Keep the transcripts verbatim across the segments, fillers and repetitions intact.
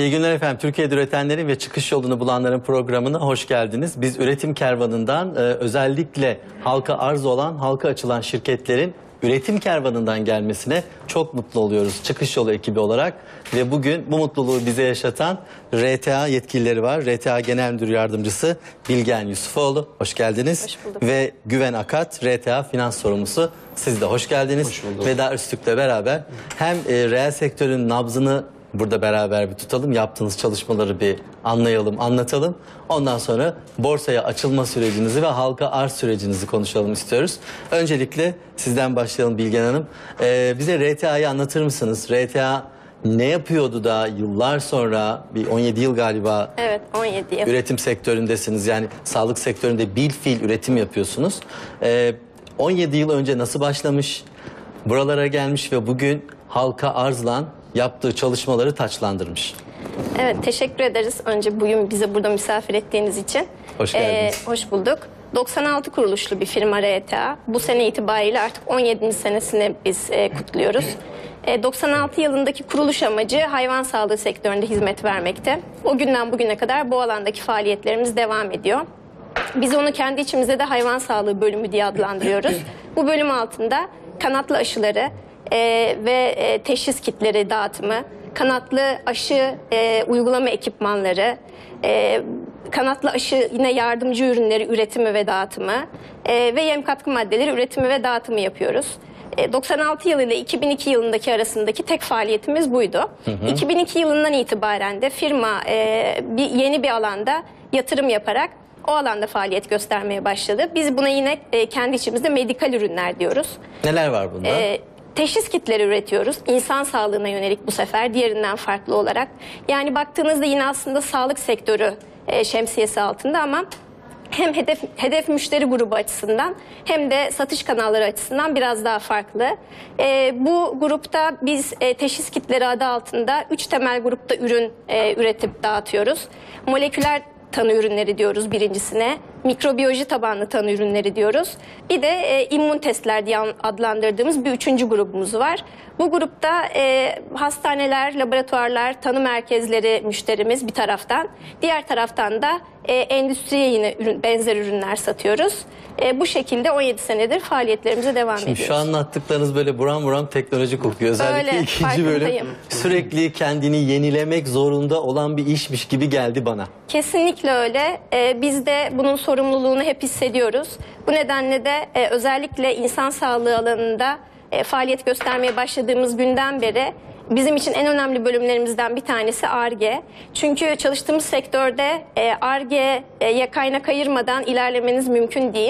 İyi günler efendim. Türkiye'de üretenlerin ve çıkış yolunu bulanların programına hoş geldiniz. Biz üretim kervanından e, özellikle halka arz olan, halka açılan şirketlerin üretim kervanından gelmesine çok mutlu oluyoruz çıkış yolu ekibi olarak. Ve bugün bu mutluluğu bize yaşatan R T A yetkilileri var. R T A Genel Müdür Yardımcısı Bilgen Yusufoğlu, hoş geldiniz. Hoş bulduk. Ve Güven Akat, R T A Finans Sorumlusu, siz de hoş geldiniz. Hoş bulduk. Veda Üstük'le beraber hem e, reel sektörün nabzını burada beraber bir tutalım, yaptığınız çalışmaları bir anlayalım, anlatalım. Ondan sonra borsaya açılma sürecinizi ve halka arz sürecinizi konuşalım istiyoruz. Öncelikle sizden başlayalım Bilgen Hanım. Ee, bize R T A'yı anlatır mısınız? R T A ne yapıyordu da yıllar sonra, bir on yedi yıl galiba Evet, on yedi yıl. üretim sektöründesiniz. Yani sağlık sektöründe bilfiil üretim yapıyorsunuz. Ee, on yedi yıl önce nasıl başlamış, buralara gelmiş ve bugün halka arzla yaptığı çalışmaları taçlandırmış. Evet, teşekkür ederiz önce bugün bizi burada misafir ettiğiniz için. Hoş geldiniz. Ee, hoş bulduk. doksan altı kuruluşlu bir firma R T A. Bu sene itibariyle artık on yedinci senesini biz e, kutluyoruz. E, doksan altı yılındaki kuruluş amacı hayvan sağlığı sektöründe hizmet vermekte. O günden bugüne kadar bu alandaki faaliyetlerimiz devam ediyor. Biz onu kendi içimizde de hayvan sağlığı bölümü diye adlandırıyoruz. Bu bölüm altında kanatlı aşıları e, ve e, teşhis kitleri dağıtımı, kanatlı aşı e, uygulama ekipmanları, e, kanatlı aşı yine yardımcı ürünleri üretimi ve dağıtımı e, ve yem katkı maddeleri üretimi ve dağıtımı yapıyoruz. E, doksan altı yılı ile iki bin iki yılındaki arasındaki tek faaliyetimiz buydu. Hı hı. iki bin iki yılından itibaren de firma e, bir, yeni bir alanda yatırım yaparak o alanda faaliyet göstermeye başladı. Biz buna yine e, kendi içimizde medikal ürünler diyoruz. Neler var bunda? E, teşhis kitleri üretiyoruz. İnsan sağlığına yönelik bu sefer diğerinden farklı olarak. Yani baktığınızda yine aslında sağlık sektörü e, şemsiyesi altında ama hem hedef hedef müşteri grubu açısından hem de satış kanalları açısından biraz daha farklı. E, bu grupta biz e, teşhis kitleri adı altında üç temel grupta ürün e, üretip dağıtıyoruz. Moleküler tanı ürünleri diyoruz birincisine. Mikrobiyoloji tabanlı tanı ürünleri diyoruz. Bir de e, immün testler diye adlandırdığımız bir üçüncü grubumuz var. Bu grupta e, hastaneler, laboratuvarlar, tanı merkezleri müşterimiz bir taraftan. Diğer taraftan da e, endüstriye yine ürün, benzer ürünler satıyoruz. E, bu şekilde on yedi senedir faaliyetlerimize devam Şimdi ediyoruz. şu anlattıklarınız böyle buram buram teknoloji kokuyor. Özellikle Öyle, ikinci bölüm farkındayım. sürekli kendini yenilemek zorunda olan bir işmiş gibi geldi bana. Kesinlikle öyle. Ee, biz de bunun sorumluluğunu hep hissediyoruz. Bu nedenle de e, özellikle insan sağlığı alanında e, faaliyet göstermeye başladığımız günden beri bizim için en önemli bölümlerimizden bir tanesi Ar-Ge. Çünkü çalıştığımız sektörde Ar-Ge'ye kaynak ayırmadan ilerlemeniz mümkün değil.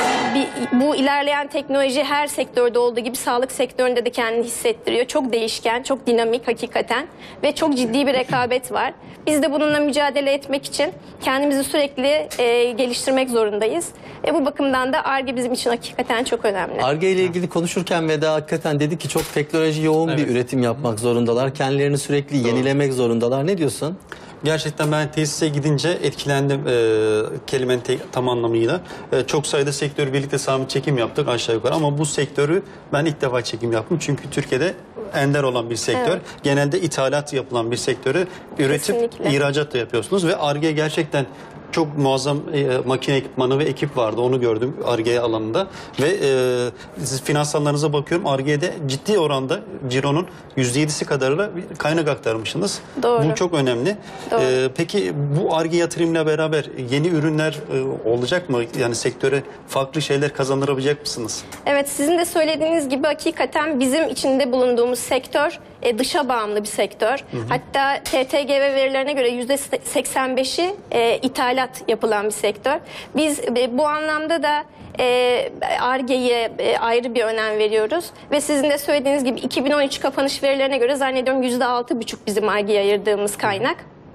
Bir, bu ilerleyen teknoloji her sektörde olduğu gibi sağlık sektöründe de kendini hissettiriyor. Çok değişken, çok dinamik hakikaten ve çok ciddi bir rekabet var. Biz de bununla mücadele etmek için kendimizi sürekli e, geliştirmek zorundayız. E, bu bakımdan da Ar-Ge bizim için hakikaten çok önemli. Ar-Ge ile ilgili konuşurken Veda hakikaten dedi ki çok teknoloji yoğun Evet. bir üretim yapmak zorundalar. Kendilerini sürekli Doğru. yenilemek zorundalar. Ne diyorsun? Gerçekten ben tesise gidince etkilendim e, kelimenin te, tam anlamıyla. E, çok sayıda sektörü birlikte sahne çekim yaptık aşağı yukarı ama bu sektörü ben ilk defa çekim yaptım. Çünkü Türkiye'de ender olan bir sektör. Evet. Genelde ithalat yapılan bir sektörü üretip Kesinlikle. ihracat da yapıyorsunuz ve Ar-Ge gerçekten çok muazzam e, makine ekipmanı ve ekip vardı. Onu gördüm Ar-Ge alanında. Ve e, siz finansallarınıza bakıyorum. Ar-Ge'de ciddi oranda cironun yüzde yedisi kadarıyla bir kaynak aktarmışsınız. Doğru. Bu çok önemli. Doğru. E, peki bu Ar-Ge yatırımıyla beraber yeni ürünler e, olacak mı? Yani sektöre farklı şeyler kazandırabilecek misiniz? Evet, sizin de söylediğiniz gibi hakikaten bizim içinde bulunduğumuz sektör e, dışa bağımlı bir sektör. Hı hı. Hatta T T G V verilerine göre yüzde seksen beşi e, ithalat yapılan bir sektör. Biz e, bu anlamda da e, Ar-Ge'ye e, ayrı bir önem veriyoruz. Ve sizin de söylediğiniz gibi iki bin on üç kapanış verilerine göre zannediyorum yüzde altı buçuk bizim Ar-Ge'ye ayırdığımız kaynak.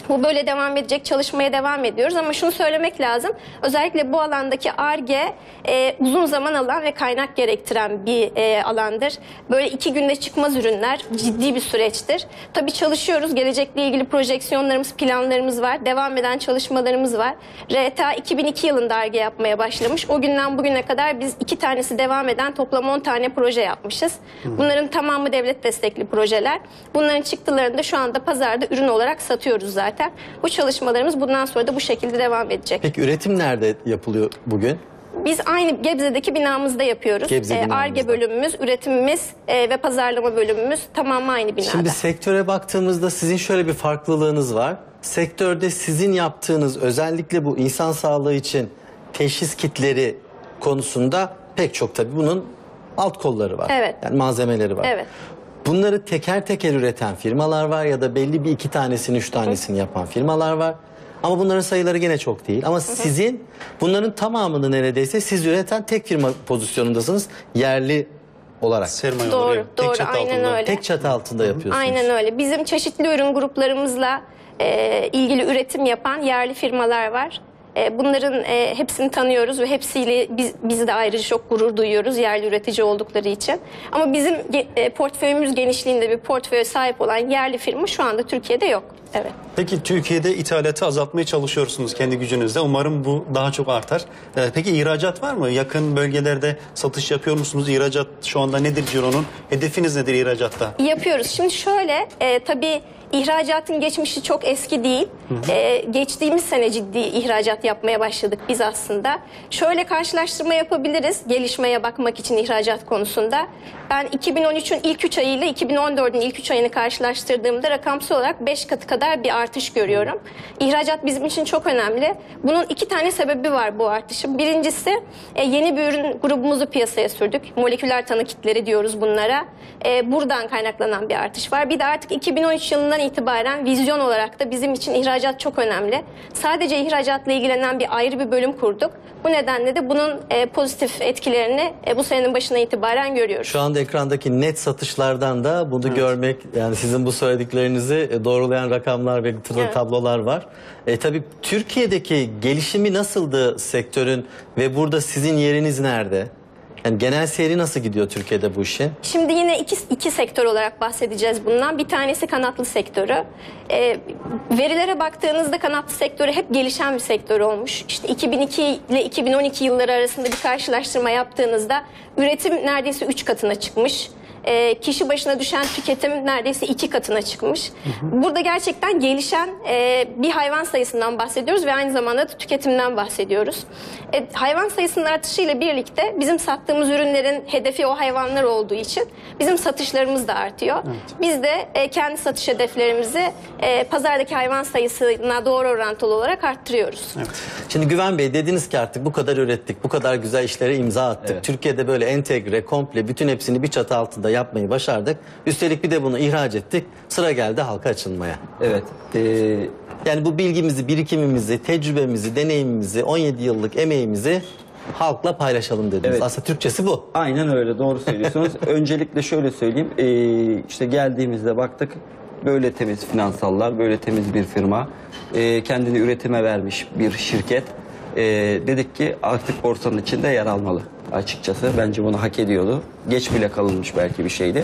Bu böyle devam edecek, çalışmaya devam ediyoruz ama şunu söylemek lazım. Özellikle bu alandaki Ar-Ge e, uzun zaman alan ve kaynak gerektiren bir e, alandır. Böyle iki günde çıkmaz ürünler, ciddi bir süreçtir. Tabii çalışıyoruz, gelecekle ilgili projeksiyonlarımız, planlarımız var, devam eden çalışmalarımız var. R E T A iki bin iki yılında Ar-Ge yapmaya başlamış. O günden bugüne kadar biz iki tanesi devam eden toplam on tane proje yapmışız. Bunların tamamı devlet destekli projeler. Bunların çıktılarını da şu anda pazarda ürün olarak satıyoruz zaten. Bu çalışmalarımız bundan sonra da bu şekilde devam edecek. Peki üretim nerede yapılıyor bugün? Biz aynı Gebze'deki binamızda yapıyoruz. Gebze Ee, binamızda. Ar-Ge bölümümüz, üretimimiz e, ve pazarlama bölümümüz tamamı aynı binada. Şimdi sektöre baktığımızda sizin şöyle bir farklılığınız var. Sektörde sizin yaptığınız özellikle bu insan sağlığı için teşhis kitleri konusunda pek çok tabii bunun alt kolları var. Evet. Yani malzemeleri var. Evet. Bunları teker teker üreten firmalar var ya da belli bir iki tanesini, üç tanesini yapan firmalar var. Ama bunların sayıları gene çok değil. Ama sizin bunların tamamını neredeyse siz üreten tek firma pozisyonundasınız yerli olarak. Sermaye Doğru, oraya, tek doğru, çatı aynen altında. öyle. Tek çatı altında yapıyorsunuz. Aynen öyle. Bizim çeşitli ürün gruplarımızla e, ilgili üretim yapan yerli firmalar var. E, bunların e, hepsini tanıyoruz ve hepsiyle biz, biz de ayrıca çok gurur duyuyoruz yerli üretici oldukları için. Ama bizim ge, e, portföyümüz genişliğinde bir portföye sahip olan yerli firma şu anda Türkiye'de yok. Evet. Peki Türkiye'de ithalatı azaltmaya çalışıyorsunuz kendi gücünüzle. Umarım bu daha çok artar. Ee, peki ihracat var mı? Yakın bölgelerde satış yapıyor musunuz? İhracat şu anda nedir cironun? Hedefiniz nedir ihracatta? Yapıyoruz. Şimdi şöyle e, tabii ihracatın geçmişi çok eski değil. E, geçtiğimiz sene ciddi ihracat yapmaya başladık biz aslında. Şöyle karşılaştırma yapabiliriz gelişmeye bakmak için ihracat konusunda. Ben iki bin on üçün ilk üç ayı ile iki bin on dördün ilk üç ayını karşılaştırdığımda rakamsal olarak beş katı kadar bir artış görüyorum. İhracat bizim için çok önemli. Bunun iki tane sebebi var bu artışın. Birincisi e, yeni bir ürün grubumuzu piyasaya sürdük. Moleküler tanı kitleri diyoruz bunlara. E, buradan kaynaklanan bir artış var. Bir de artık iki bin on üç yılından itibaren vizyon olarak da bizim için ihracat çok önemli. Sadece ihracatla ilgilenen bir ayrı bir bölüm kurduk. Bu nedenle de bunun e, pozitif etkilerini e, bu senenin başına itibaren görüyoruz. Şu anda ekrandaki net satışlardan da bunu evet. görmek, yani sizin bu söylediklerinizi doğrulayan rakamlar ve evet. tablolar var. E, tabii Türkiye'deki gelişimi nasıldı sektörün ve burada sizin yeriniz nerede? Yani genel seyri nasıl gidiyor Türkiye'de bu işin? Şimdi yine iki, iki sektör olarak bahsedeceğiz bundan. Bir tanesi kanatlı sektörü. E, verilere baktığınızda kanatlı sektörü hep gelişen bir sektör olmuş. İşte iki bin iki ile iki bin on iki yılları arasında bir karşılaştırma yaptığınızda üretim neredeyse üç katına çıkmış. E, kişi başına düşen tüketim neredeyse iki katına çıkmış. Hı hı. Burada gerçekten gelişen e, bir hayvan sayısından bahsediyoruz ve aynı zamanda da tüketimden bahsediyoruz. E, hayvan sayısının artışıyla birlikte bizim sattığımız ürünlerin hedefi o hayvanlar olduğu için bizim satışlarımız da artıyor. Evet. Biz de e, kendi satış hedeflerimizi e, pazardaki hayvan sayısına doğru orantılı olarak arttırıyoruz. Evet. Şimdi Güven Bey, dediniz ki artık bu kadar ürettik, bu kadar güzel işlere imza attık. Evet. Türkiye'de böyle entegre, komple bütün hepsini bir çatı altında yapmayı başardık. Üstelik bir de bunu ihraç ettik. Sıra geldi halka açılmaya. Evet. Ee... Yani bu bilgimizi, birikimimizi, tecrübemizi, deneyimimizi, on yedi yıllık emeğimizi halkla paylaşalım dediniz. Evet. Aslında Türkçesi bu. Aynen öyle, doğru söylüyorsunuz. Öncelikle şöyle söyleyeyim. Ee, işte geldiğimizde baktık böyle temiz finansallar, böyle temiz bir firma, e, kendini üretime vermiş bir şirket. E, dedik ki artık borsanın içinde yer almalı. Açıkçası bence bunu hak ediyordu. Geç bile kalınmış belki bir şeydi.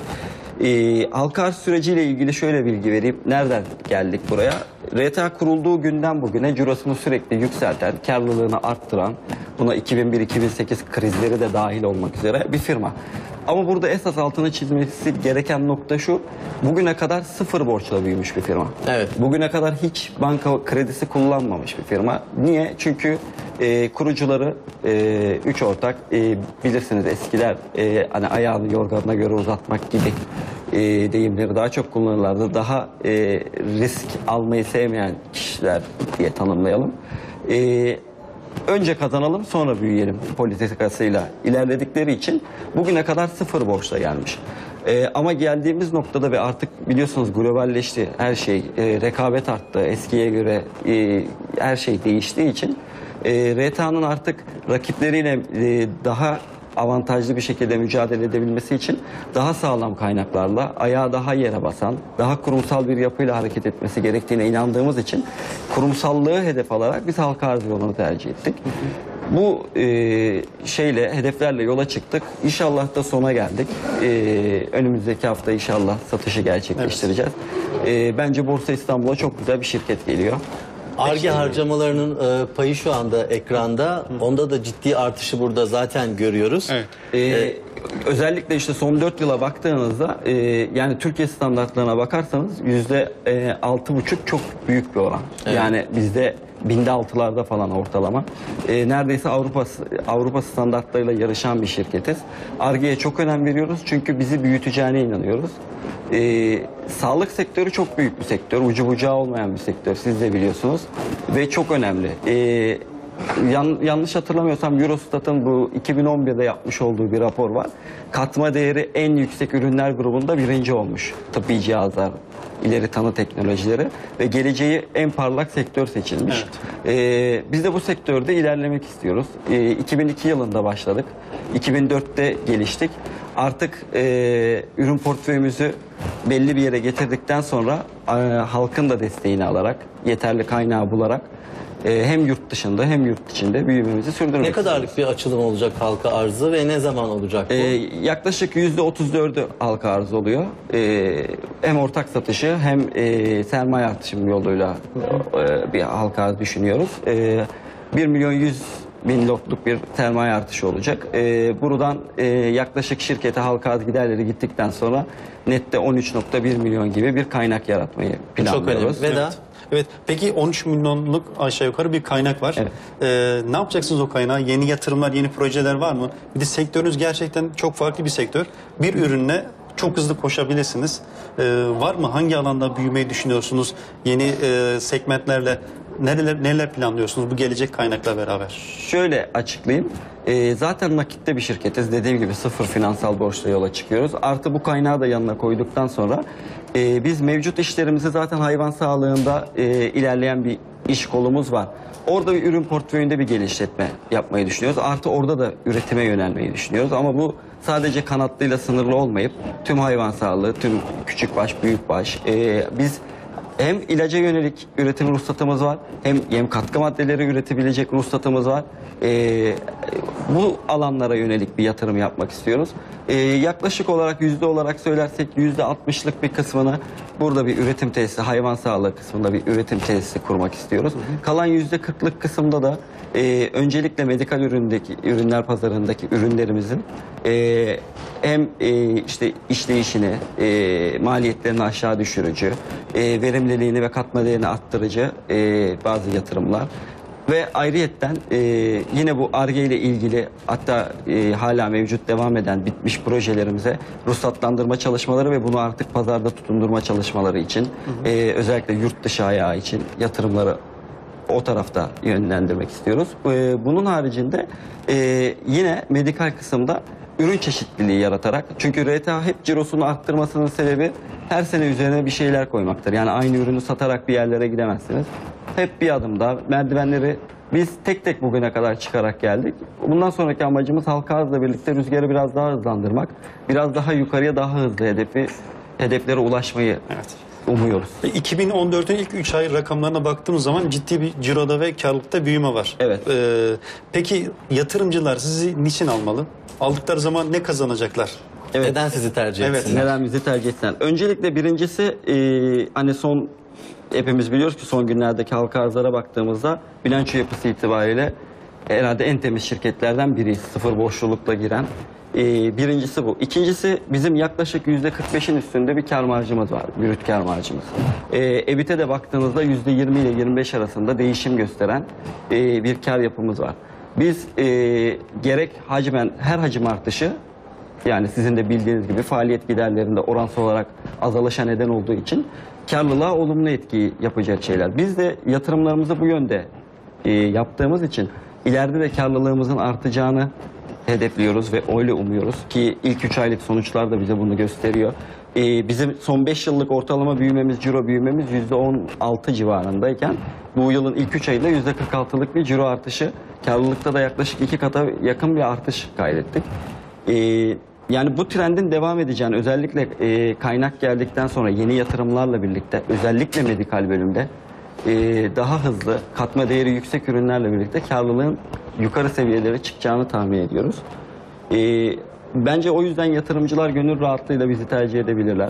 Ee, halka arz süreciyle ilgili şöyle bilgi vereyim. Nereden geldik buraya? R E T A kurulduğu günden bugüne cirosunu sürekli yükselten, karlılığını arttıran, buna iki bin bir iki bin sekiz krizleri de dahil olmak üzere bir firma. Ama burada esas altını çizmesi gereken nokta şu: bugüne kadar sıfır borçla büyümüş bir firma. Evet. Bugüne kadar hiç banka kredisi kullanmamış bir firma. Niye? Çünkü e, kurucuları e, üç ortak, e, bilirsiniz eskiler e, hani ayağını yorganına göre uzatmak gibi e, deyimleri daha çok kullanırlardı. Daha e, risk almayı sevmeyen kişiler diye tanımlayalım. E, Önce kazanalım sonra büyüyelim politikasıyla ilerledikleri için bugüne kadar sıfır borçla gelmiş. Ee, ama geldiğimiz noktada ve artık biliyorsunuz globalleşti her şey, e, rekabet arttı, eskiye göre e, her şey değiştiği için e, R E T A'nın artık rakipleriyle e, daha avantajlı bir şekilde mücadele edebilmesi için daha sağlam kaynaklarla, ayağı daha yere basan, daha kurumsal bir yapıyla hareket etmesi gerektiğine inandığımız için kurumsallığı hedef alarak biz halka arz yolunu tercih ettik. Bu e, şeyle, hedeflerle yola çıktık. İnşallah da sona geldik. E, önümüzdeki hafta inşallah satışı gerçekleştireceğiz. E, bence Borsa İstanbul'a çok güzel bir şirket geliyor. Ar-Ge harcamalarının e, payı şu anda ekranda. Onda da ciddi artışı burada zaten görüyoruz. Evet. Ee, özellikle işte son dört yıla baktığınızda e, yani Türkiye standartlarına bakarsanız yüzde altı buçuk çok büyük bir oran. Evet. Yani bizde binde altılarda falan ortalama. E, neredeyse Avrupa Avrupa standartlarıyla yarışan bir şirketiz. Ar-Ge'ye çok önem veriyoruz çünkü bizi büyüteceğine inanıyoruz. E, sağlık sektörü çok büyük bir sektör. Ucu bucağı olmayan bir sektör. Siz de biliyorsunuz. Ve çok önemli. E, yan, yanlış hatırlamıyorsam Eurostat'ın bu iki bin on birde yapmış olduğu bir rapor var. Katma değeri en yüksek ürünler grubunda birinci olmuş. Tıbbi cihazlar, ileri tanı teknolojileri ve geleceği en parlak sektör seçilmiş. Evet. Ee, biz de bu sektörde ilerlemek istiyoruz. Ee, iki bin iki yılında başladık. iki bin dörtte geliştik. Artık e, ürün portföyümüzü belli bir yere getirdikten sonra e, halkın da desteğini alarak, yeterli kaynağı bularak e, hem yurt dışında hem yurt içinde büyümemizi sürdürmek Ne istiyoruz. kadarlık bir açılım olacak halka arzı ve ne zaman olacak bu? Ee, yaklaşık yüzde otuz dördü halka arz oluyor. Ee, hem ortak satışı hem e, sermaye artışım yoluyla e, bir halka arz düşünüyoruz. Ee, bir milyon yüz bin lotluk bir sermaye artışı olacak. Ee, buradan e, yaklaşık şirkete halka arz giderleri gittikten sonra nette on üç nokta bir milyon gibi bir kaynak yaratmayı planlıyoruz. Çok önemli. Veda. Evet. Evet. Peki on üç milyonluk aşağı yukarı bir kaynak var. Evet. Ee, ne yapacaksınız o kaynağı? Yeni yatırımlar, yeni projeler var mı? Bir de sektörünüz gerçekten çok farklı bir sektör. Bir ürünle çok hızlı koşabilirsiniz. Ee, var mı? Hangi alanda büyümeyi düşünüyorsunuz? Yeni e, segmentlerle nereler neler planlıyorsunuz bu gelecek kaynakla beraber? Şöyle açıklayayım. Ee, zaten nakitte bir şirketiz. Dediğim gibi sıfır finansal borçla yola çıkıyoruz. Artı bu kaynağı da yanına koyduktan sonra e, biz mevcut işlerimizi zaten hayvan sağlığında e, ilerleyen bir iş kolumuz var. Orada bir ürün portföyünde bir genişletme yapmayı düşünüyoruz. Artı orada da üretime yönelmeyi düşünüyoruz. Ama bu sadece kanatlıyla sınırlı olmayıp tüm hayvan sağlığı, tüm küçükbaş, büyükbaş. E, biz hem ilaca yönelik üretim ruhsatımız var, hem yem katkı maddeleri üretebilecek ruhsatımız var. Ee, bu alanlara yönelik bir yatırım yapmak istiyoruz. Ee, yaklaşık olarak yüzde olarak söylersek yüzde altmışlık bir kısmını burada bir üretim tesisi, hayvan sağlığı kısmında bir üretim tesisi kurmak istiyoruz. Hı hı. Kalan yüzde kırklık kısımda da e, öncelikle medikal üründeki ürünler pazarındaki ürünlerimizin e, hem e, işte işleyişini, e, maliyetlerini aşağı düşürücü, e, verimliliğini ve katma değerini arttırıcı e, bazı yatırımlar. Ve ayrıyetten e, yine bu Ar-Ge ile ilgili hatta e, hala mevcut devam eden bitmiş projelerimize ruhsatlandırma çalışmaları ve bunu artık pazarda tutundurma çalışmaları için hı hı. E, özellikle yurt dışı ayağı için yatırımları o tarafta yönlendirmek istiyoruz. E, bunun haricinde e, yine medikal kısımda ürün çeşitliliği yaratarak, çünkü R T A hep cirosunu arttırmasının sebebi her sene üzerine bir şeyler koymaktır. Yani aynı ürünü satarak bir yerlere gidemezsiniz. Hep bir adım daha merdivenleri biz tek tek bugüne kadar çıkarak geldik. Bundan sonraki amacımız halka arzla birlikte rüzgarı biraz daha hızlandırmak. Biraz daha yukarıya daha hızlı hedefi hedeflere ulaşmayı Evet. umuyoruz. iki bin on dört'ün ilk üç ay rakamlarına baktığımız zaman ciddi bir ciroda ve karlılıkta büyüme var. Evet. Ee, peki yatırımcılar sizi niçin almalı? Aldıkları zaman ne kazanacaklar? Evet. Neden sizi tercih Evet. etsinler? Neden bizi tercih etsinler? Öncelikle birincisi e, hani son hepimiz biliyoruz ki son günlerdeki halka arzlara baktığımızda bilanço yapısı itibariyle herhalde en temiz şirketlerden biriyiz. Sıfır borçlulukla giren. Ee, birincisi bu. İkincisi bizim yaklaşık yüzde kırk beşin üstünde bir kar marjımız var. Brüt kar marjımız. Ee, E B İ T'e de baktığınızda yüzde yirmi ile yirmi beş arasında değişim gösteren e, bir kar yapımız var. Biz e, gerek hacmen her hacim artışı, yani sizin de bildiğiniz gibi faaliyet giderlerinde oransal olarak azalışa neden olduğu için karlılığa olumlu etki yapacak şeyler. Biz de yatırımlarımızı bu yönde e, yaptığımız için ileride de karlılığımızın artacağını hedefliyoruz ve öyle umuyoruz ki ilk üç aylık sonuçlar da bize bunu gösteriyor. Ee, bizim son beş yıllık ortalama büyümemiz, ciro büyümemiz yüzde on altı civarındayken bu yılın ilk üç ayında yüzde kırk altılık bir ciro artışı, karlılıkta da yaklaşık iki kata yakın bir artış kaydettik. Ee, yani bu trendin devam edeceğini, özellikle e, kaynak geldikten sonra yeni yatırımlarla birlikte, özellikle medikal bölümde e, daha hızlı, katma değeri yüksek ürünlerle birlikte karlılığın yukarı seviyelere çıkacağını tahmin ediyoruz. E, bence o yüzden yatırımcılar gönül rahatlığıyla bizi tercih edebilirler.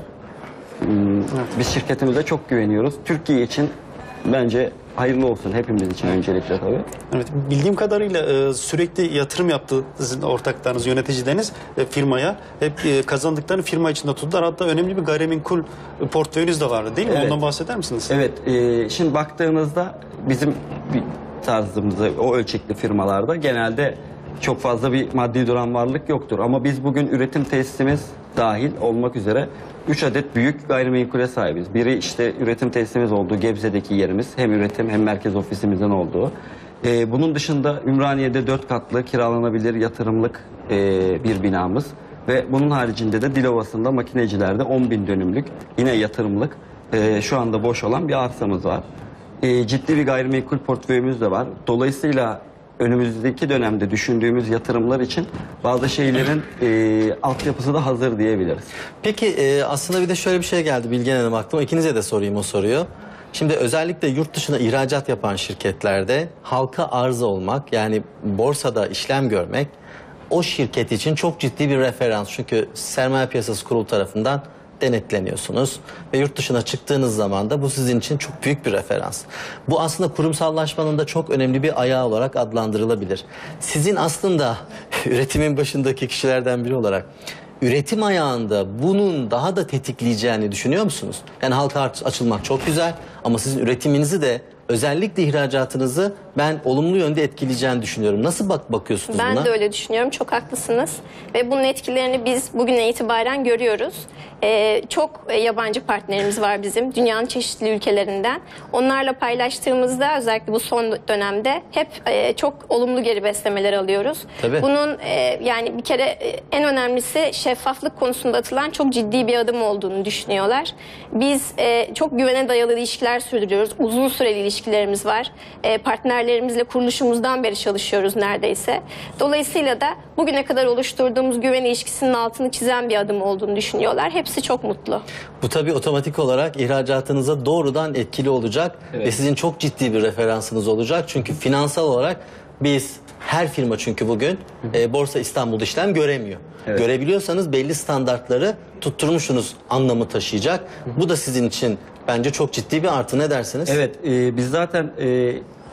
Hmm, biz şirketimize çok güveniyoruz. Türkiye için bence hayırlı olsun hepimiz için öncelikle tabii. Evet, bildiğim kadarıyla e, sürekli yatırım yaptı sizin ortaklarınız, yöneticileriniz e, firmaya. Hep e, kazandıklarını firma içinde tuttular. Hatta önemli bir gayrimenkul e, portföyünüz de vardı değil mi? Evet. Ondan bahseder misiniz? Evet, e, şimdi baktığınızda bizim bir tarzımızda o ölçekli firmalarda genelde çok fazla bir maddi duran varlık yoktur. Ama biz bugün üretim tesisimiz dahil olmak üzere üç adet büyük gayrimenkule sahibiz. Biri işte üretim tesisimiz olduğu Gebze'deki yerimiz. Hem üretim hem merkez ofisimizin olduğu. Ee, bunun dışında Ümraniye'de dört katlı kiralanabilir yatırımlık e, bir binamız. Ve bunun haricinde de Dilovası'nda makinecilerde on bin dönümlük yine yatırımlık e, şu anda boş olan bir arsamız var. E, ciddi bir gayrimenkul portföyümüz de var. Dolayısıyla önümüzdeki dönemde düşündüğümüz yatırımlar için bazı şeylerin e, altyapısı da hazır diyebiliriz. Peki e, aslında bir de şöyle bir şey geldi Bilgen Hanım aklıma. İkinize de sorayım o soruyu. Şimdi özellikle yurt dışına ihracat yapan şirketlerde halka arz olmak, yani borsada işlem görmek o şirket için çok ciddi bir referans. Çünkü Sermaye Piyasası Kurulu tarafından denetleniyorsunuz ve yurt dışına çıktığınız zaman da bu sizin için çok büyük bir referans. Bu aslında kurumsallaşmanın da çok önemli bir ayağı olarak adlandırılabilir. Sizin aslında üretimin başındaki kişilerden biri olarak üretim ayağında bunun daha da tetikleyeceğini düşünüyor musunuz? Yani halka açılmak çok güzel ama sizin üretiminizi de özellikle ihracatınızı ben olumlu yönde etkileyeceğini düşünüyorum. Nasıl bak bakıyorsunuz Ben buna? de öyle düşünüyorum. Çok haklısınız. Ve bunun etkilerini biz bugüne itibaren görüyoruz. Ee, çok yabancı partnerimiz var bizim. Dünyanın çeşitli ülkelerinden. Onlarla paylaştığımızda özellikle bu son dönemde hep e, çok olumlu geri beslemeler alıyoruz. Tabii. Bunun e, yani bir kere e, en önemlisi şeffaflık konusunda atılan çok ciddi bir adım olduğunu düşünüyorlar. Biz e, çok güvene dayalı ilişkiler sürdürüyoruz. Uzun süreli ilişkilerimiz var. E, partnerlerimizle kuruluşumuzdan beri çalışıyoruz neredeyse. Dolayısıyla da bugüne kadar oluşturduğumuz güven ilişkisinin altını çizen bir adım olduğunu düşünüyorlar. Hepsi çok mutlu. Bu tabii otomatik olarak ihracatınıza doğrudan etkili olacak Evet. ve sizin çok ciddi bir referansınız olacak. Çünkü finansal olarak biz her firma çünkü bugün e, Borsa İstanbul'da işlem göremiyor. Evet. Görebiliyorsanız belli standartları tutturmuşsunuz anlamı taşıyacak. Bu da sizin için bence çok ciddi bir artı, ne dersiniz? Evet, e, biz zaten e,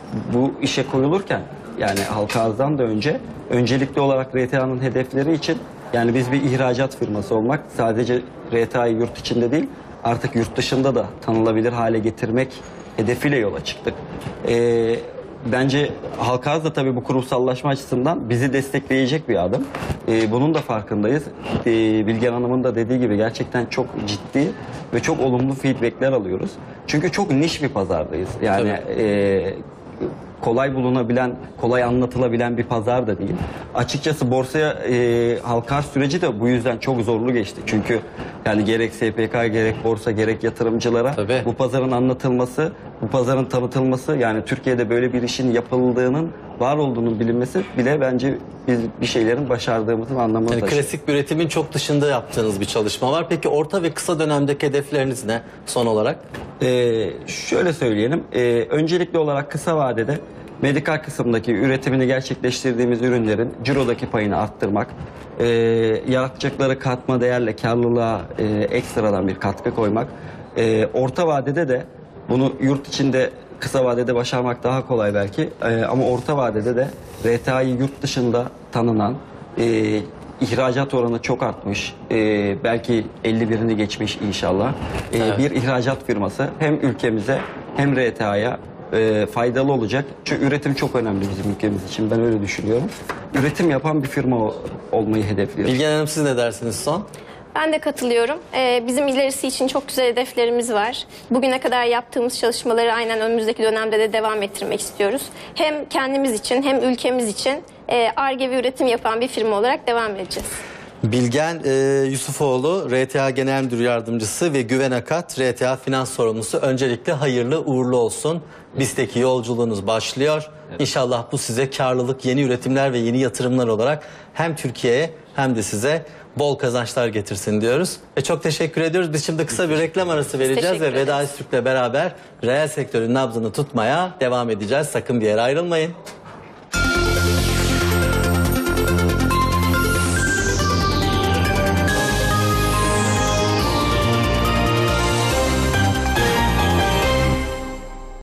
bu işe koyulurken yani halka arzdan da önce öncelikli olarak R T A'nın hedefleri için yani biz bir ihracat firması olmak, sadece R T A'yı yurt içinde değil artık yurt dışında da tanınabilir hale getirmek hedefiyle yola çıktık. E, bence halka arz da tabii bu kurumsallaşma açısından bizi destekleyecek bir adım. E, bunun da farkındayız. E, Bilgen Hanım'ın da dediği gibi gerçekten çok ciddi ve çok olumlu feedbackler alıyoruz. Çünkü çok niş bir pazardayız. Yani e, kolay bulunabilen, kolay anlatılabilen bir pazar da değil. Açıkçası borsaya e, halka arz süreci de bu yüzden çok zorlu geçti. Çünkü yani gerek S P K, gerek borsa, gerek yatırımcılara Tabii. bu pazarın anlatılması, bu pazarın tanıtılması, yani Türkiye'de böyle bir işin yapıldığının, var olduğunun bilinmesi bile bence biz bir şeylerin başardığımızın anlamını Yani taşıyor. klasik bir üretimin çok dışında yaptığınız bir çalışma var. Peki orta ve kısa dönemdeki hedefleriniz ne son olarak? Ee, şöyle söyleyelim, ee, öncelikli olarak kısa vadede medikal kısımdaki üretimini gerçekleştirdiğimiz ürünlerin cirodaki payını arttırmak, ee, yaratacakları katma değerle karlılığa ee, ekstradan bir katkı koymak, ee, orta vadede de bunu yurt içinde kısa vadede başarmak daha kolay belki ee, ama orta vadede de R T A'yı yurt dışında tanınan, ee, ihracat oranı çok artmış. Ee, belki elli birini geçmiş inşallah. Ee, Evet. Bir ihracat firması hem ülkemize hem R T A'ya e, faydalı olacak. Çünkü üretim çok önemli bizim ülkemiz için. Ben öyle düşünüyorum. Üretim yapan bir firma o- olmayı hedefliyoruz. Bilgen Hanım, siz ne dersiniz son? Ben de katılıyorum. Ee, bizim ilerisi için çok güzel hedeflerimiz var. Bugüne kadar yaptığımız çalışmaları aynen önümüzdeki dönemde de devam ettirmek istiyoruz. Hem kendimiz için hem ülkemiz için Ar-Ge ve üretim yapan bir firma olarak devam edeceğiz. Bilgen e, Yusufoğlu, R T A Genel Müdür Yardımcısı ve Güven Akat, R T A Finans Sorumlusu. Öncelikle hayırlı uğurlu olsun. BİS'teki yolculuğunuz başlıyor. İnşallah bu size karlılık, yeni üretimler ve yeni yatırımlar olarak hem Türkiye'ye hem de size bol kazançlar getirsin diyoruz. Ve çok teşekkür ediyoruz. Biz şimdi kısa bir reklam arası vereceğiz teşekkür ve ederiz. Veda Öztürk'le beraber reel sektörün nabzını tutmaya devam edeceğiz. Sakın bir yere ayrılmayın.